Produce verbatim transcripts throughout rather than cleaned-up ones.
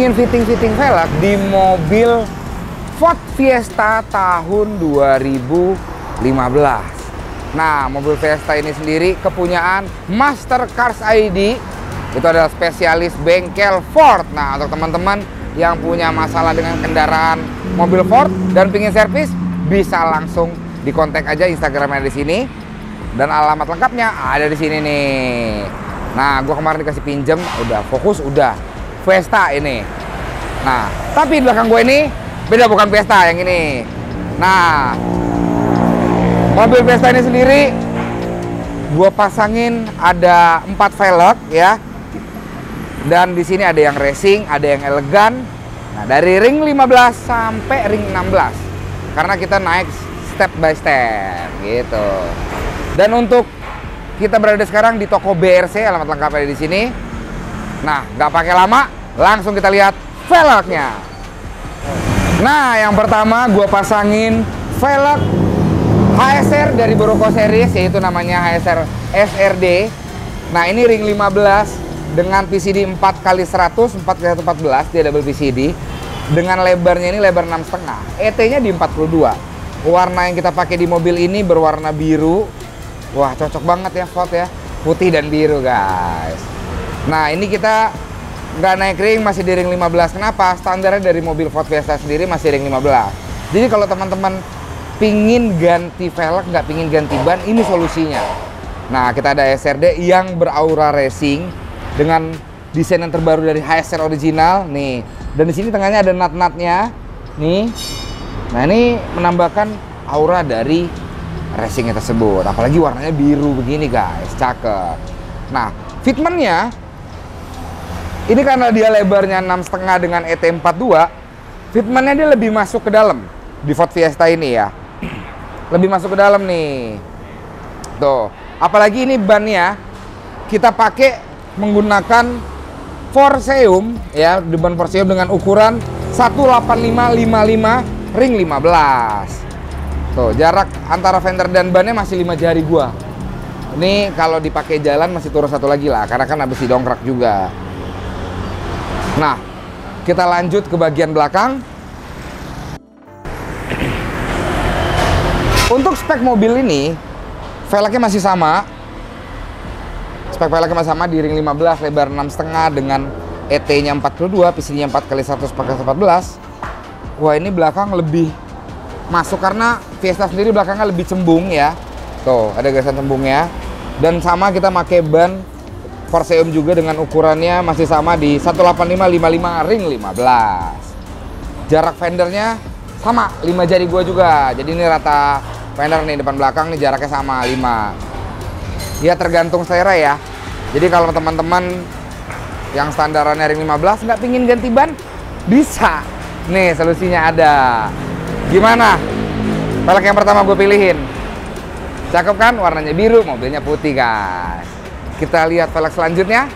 ngomongin fitting-fitting velg di mobil Ford Fiesta tahun dua ribu lima belas. Nah, mobil Fiesta ini sendiri kepunyaan Master Cars I D. Itu adalah spesialis bengkel Ford. Nah, untuk teman-teman yang punya masalah dengan kendaraan mobil Ford dan pingin servis, bisa langsung dikontak aja Instagramnya di sini. Dan alamat lengkapnya ada di sini nih. Nah, gue kemarin dikasih pinjem, udah fokus, udah Fiesta ini. Nah, tapi di belakang gue ini beda, bukan Fiesta yang ini. Nah, mobil Fiesta ini sendiri gue pasangin ada empat velg ya. Dan di sini ada yang racing, ada yang elegan. Nah, dari ring lima belas sampai ring enam belas. Karena kita naik step by step gitu. Dan untuk kita berada sekarang di toko B R C, alamat lengkapnya di sini. Nah, nggak pakai lama, langsung kita lihat velgnya. Nah, yang pertama gue pasangin velg H S R dari Boroko Series, yaitu namanya H S R S R D. Nah, ini ring lima belas dengan P C D empat kali seratus, empat kali seratus empat belas, dia double P C D. Dengan lebarnya ini lebar enam koma lima, E T-nya di empat puluh dua. Warna yang kita pakai di mobil ini berwarna biru. Wah, cocok banget ya Ford ya, putih dan biru guys. Nah, ini kita nggak naik ring, masih di ring lima belas. Kenapa? Standarnya dari mobil Ford Fiesta sendiri masih ring lima belas. Jadi kalau teman-teman pingin ganti velg, nggak pingin ganti ban, ini solusinya. Nah, kita ada H S R D yang beraura racing dengan desain yang terbaru dari H S R original nih. Dan di sini tengahnya ada nut-nutnya nih. Nah, ini menambahkan aura dari racingnya tersebut, apalagi warnanya biru begini guys, cakep. Nah, fitmentnya ini karena dia lebarnya enam koma lima dengan E T empat puluh dua, fitmentnya dia lebih masuk ke dalam di Ford Fiesta ini ya, lebih masuk ke dalam nih. Tuh, apalagi ini bannya kita pakai menggunakan Forseum ya, di ban Forseum dengan ukuran seratus delapan puluh lima lima puluh lima ring lima belas. Tuh, jarak antara fender dan bannya masih lima jari gua. Ini kalau dipakai jalan masih turun satu lagi lah, karena kan habis didongkrak juga. Nah, kita lanjut ke bagian belakang. Untuk spek mobil ini, velgnya masih sama. Spek velgnya masih sama di ring lima belas, lebar enam koma lima dengan E T-nya empat puluh dua, P C D-nya empat kali seratus, empat kali empat belas. Wah, ini belakang lebih masuk karena Fiesta sendiri belakangnya lebih cembung ya. Tuh, ada gasan cembungnya. Dan sama kita pakai ban Forseum juga dengan ukurannya masih sama di seratus delapan puluh lima lima puluh lima ring lima belas. Jarak fendernya sama, lima jari gua juga. Jadi ini rata fender nih, depan belakang nih jaraknya sama lima. Ya tergantung selera ya. Jadi kalau teman-teman yang standarannya ring lima belas nggak pingin ganti ban, bisa. Nih solusinya ada. Gimana? Velg yang pertama gue pilihin. Cakep kan? Warnanya biru, mobilnya putih guys. Kita lihat velg selanjutnya.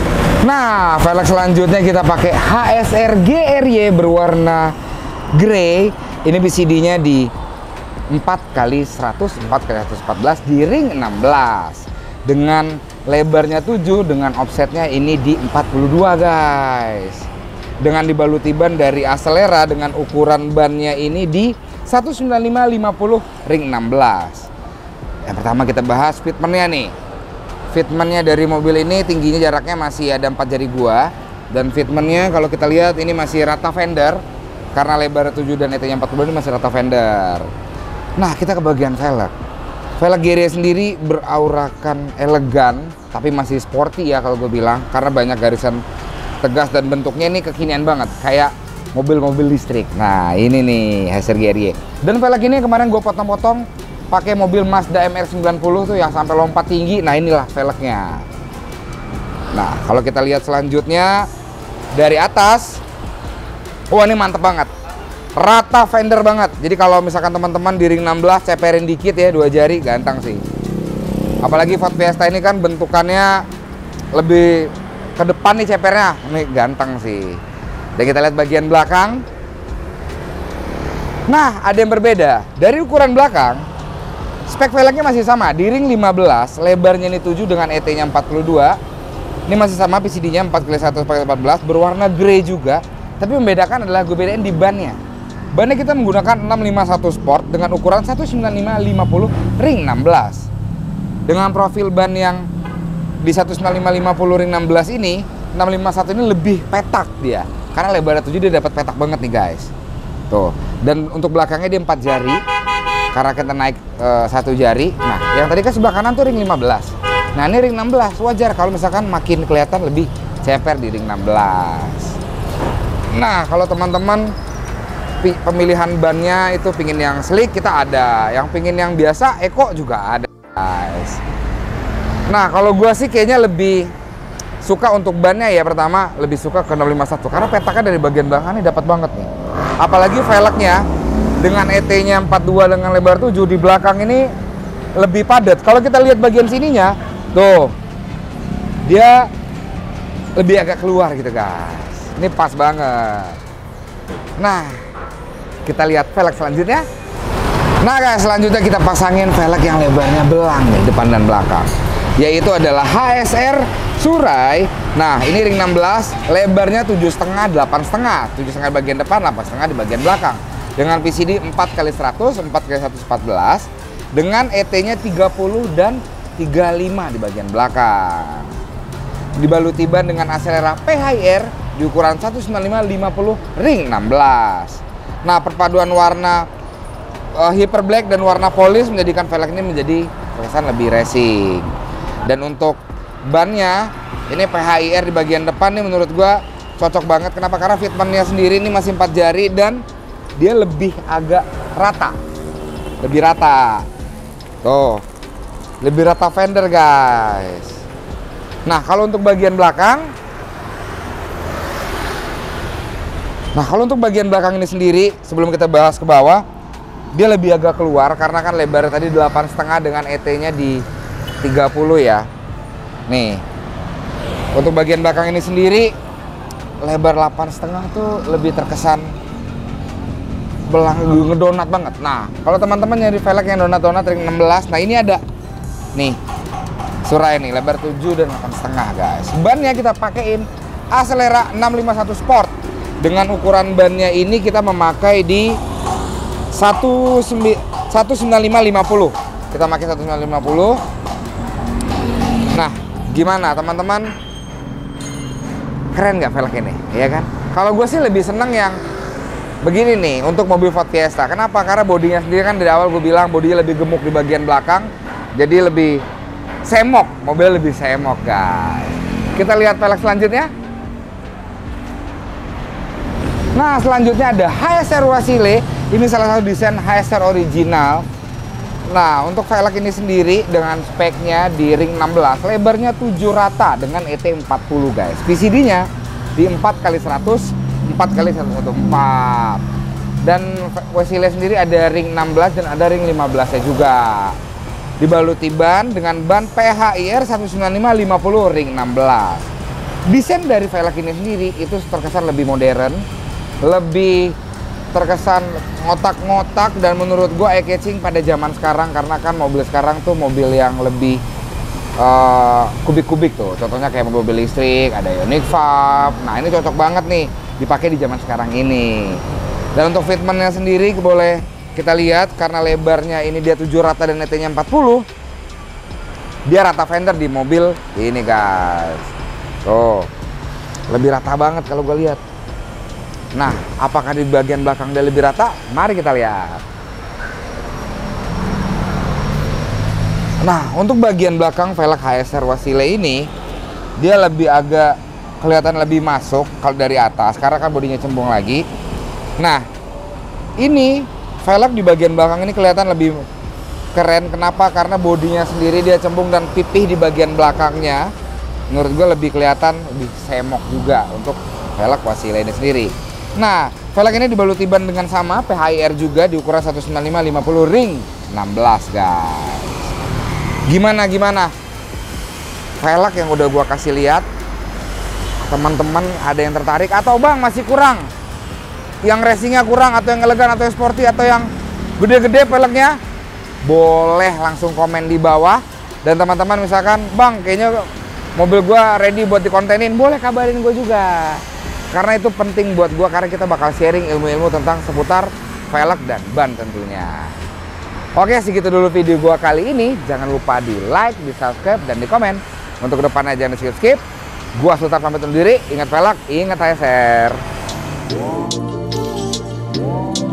Nah, velg selanjutnya kita pakai H S R G R Y berwarna grey. Ini P C D-nya di empat kali seratus, empat kali seratus empat belas di ring enam belas. Dengan lebarnya tujuh, dengan offsetnya ini di empat puluh dua guys. Dengan dibaluti ban dari Acelera dengan ukuran bannya ini di seratus sembilan puluh lima lima puluh ring enam belas. Yang pertama kita bahas fitmentnya nih. Fitmentnya dari mobil ini tingginya jaraknya masih ada empat jari gua. Dan fitmentnya kalau kita lihat ini masih rata fender. Karena lebar tujuh dan E T-nya empat puluh ini masih rata fender. Nah, kita ke bagian velg. Velg G R Y sendiri beraurakan elegan, tapi masih sporty ya kalau gue bilang. Karena banyak garisan tegas dan bentuknya ini kekinian banget, kayak mobil-mobil listrik. Nah, ini nih H S R G R Y. Dan velg ini kemarin gue potong-potong pakai mobil Mazda M R sembilan puluh tuh yang sampai lompat tinggi. Nah, inilah velgnya. Nah, kalau kita lihat selanjutnya dari atas, wah ini mantep banget, rata fender banget. Jadi kalau misalkan teman-teman di ring enam belas ceperin dikit ya, dua jari ganteng sih. Apalagi Ford Fiesta ini kan bentukannya lebih ke depan nih cepernya, ini ganteng sih. Dan kita lihat bagian belakang. Nah, ada yang berbeda. Dari ukuran belakang, spek velgnya masih sama. Di ring lima belas, lebarnya ini tujuh dengan E T-nya empat puluh dua. Ini masih sama, P C D-nya empat kali seratus, empat kali empat belas, berwarna grey juga. Tapi membedakan adalah gue bedain di bannya. Bannya kita menggunakan enam lima satu Sport dengan ukuran seratus sembilan puluh lima lima puluh ring enam belas. Dengan profil ban yang di seratus sembilan puluh lima lima puluh ring enam belas ini, enam lima satu ini lebih petak dia. Karena lebarnya tujuh dia dapat petak banget nih guys. Tuh. Dan untuk belakangnya dia empat jari. Karena kita naik e, satu jari. Nah, yang tadi kan sebelah kanan tuh ring lima belas. Nah, ini ring enam belas. Wajar kalau misalkan makin kelihatan lebih ceper di ring enam belas. Nah, kalau teman-teman pemilihan bannya itu pingin yang slick, kita ada. Yang pingin yang biasa, eco juga ada guys. Nah, kalau gua sih kayaknya lebih suka untuk bannya ya. Pertama, lebih suka ke enam lima satu. Karena petaknya dari bagian belakang ini dapat banget nih. Apalagi velgnya dengan E T-nya empat puluh dua dengan lebar tujuh di belakang ini lebih padat. Kalau kita lihat bagian sininya, tuh dia lebih agak keluar gitu guys. Ini pas banget. Nah, kita lihat velg selanjutnya. Nah guys, selanjutnya kita pasangin velg yang lebarnya belang nih, depan dan belakang. Yaitu adalah H S R Surai. Nah, ini ring enam belas, lebarnya tujuh koma lima, delapan koma lima. tujuh koma lima bagian depan, delapan koma lima di bagian belakang. Dengan P C D empat kali seratus, empat kali seratus empat belas. Dengan E T-nya tiga puluh dan tiga puluh lima di bagian belakang. Dibaluti ban dengan akselera P H I R di ukuran seratus sembilan puluh lima lima puluh ring enam belas. Nah, perpaduan warna uh, hyper black dan warna polis menjadikan velg ini menjadi terkesan lebih racing. Dan untuk bannya ini P H I R di bagian depan nih menurut gua cocok banget. Kenapa? Karena fitmentnya sendiri ini masih empat jari dan dia lebih agak rata, lebih rata. Tuh, lebih rata fender guys. Nah, kalau untuk bagian belakang, nah kalau untuk bagian belakang ini sendiri, sebelum kita bahas ke bawah, dia lebih agak keluar karena kan lebar tadi delapan koma lima dengan E T-nya di tiga puluh ya. Nih, untuk bagian belakang ini sendiri, lebar delapan koma lima tuh lebih terkesan belang ngedonat banget. Nah, kalau teman-teman nyari velg yang donat-donat ring enam belas, nah ini ada nih Surai nih, lebar tujuh dan delapan koma lima guys. Bannya kita pakein Accelera enam lima satu Sport. Dengan ukuran bannya ini kita memakai di seratus sembilan puluh lima lima puluh. Kita pakai seratus sembilan puluh lima lima puluh. Nah, gimana teman-teman? Keren nggak velg ini? Ya kan? Kalau gue sih lebih seneng yang begini nih untuk mobil Ford Fiesta. Kenapa? Karena bodinya sendiri kan dari awal gue bilang bodinya lebih gemuk di bagian belakang. Jadi lebih semok, mobil lebih semok guys. Kita lihat velg selanjutnya. Nah, selanjutnya ada H S R Wasile. Ini salah satu desain H S R original. Nah, untuk velg ini sendiri dengan speknya di ring enam belas, lebarnya tujuh rata dengan E T empat puluh guys. P C D-nya di empat kali seratus, empat kali seratus empat. Dan Wasile sendiri ada ring enam belas dan ada ring lima belas-nya juga. Dibaluti ban dengan ban P H I R seratus sembilan puluh lima lima puluh ring enam belas. Desain dari velg ini sendiri itu terkesan lebih modern, lebih terkesan ngotak-ngotak, dan menurut gua eye-catching pada zaman sekarang karena kan mobil sekarang tuh mobil yang lebih uh, kubik-kubik tuh. Contohnya kayak mobil listrik, ada Ioniq lima. Nah, ini cocok banget nih dipakai di zaman sekarang ini. Dan untuk fitmentnya sendiri boleh kita lihat karena lebarnya ini dia tujuh rata dan E T-nya empat puluh. Dia rata fender di mobil ini guys. Tuh. Lebih rata banget kalau gue lihat. Nah, apakah di bagian belakang dia lebih rata? Mari kita lihat. Nah, untuk bagian belakang velg H S R Wasile ini dia lebih agak kelihatan lebih masuk kalau dari atas karena kan bodinya cembung lagi. Nah, ini velg di bagian belakang ini kelihatan lebih keren. Kenapa? Karena bodinya sendiri dia cembung dan pipih di bagian belakangnya. Menurut gue lebih kelihatan lebih semok juga untuk velg Wasile ini sendiri. Nah, velg ini dibaluti ban dengan sama P H I R juga di ukuran seratus sembilan puluh lima lima puluh ring enam belas guys. Gimana gimana? Velg yang udah gua kasih lihat, teman-teman ada yang tertarik atau bang masih kurang? Yang racingnya kurang atau yang elegan atau yang sporty atau yang gede-gede velgnya? Boleh langsung komen di bawah. Dan teman-teman misalkan bang kayaknya mobil gua ready buat dikontenin, boleh kabarin gue juga. Karena itu penting buat gua, karena kita bakal sharing ilmu-ilmu tentang seputar velg dan ban tentunya. Oke, segitu dulu video gua kali ini. Jangan lupa di like, di subscribe, dan di komen. Untuk kedepannya jangan skip-skip. Gua Sultan pamit undur diri. Ingat velg, ingat H S R.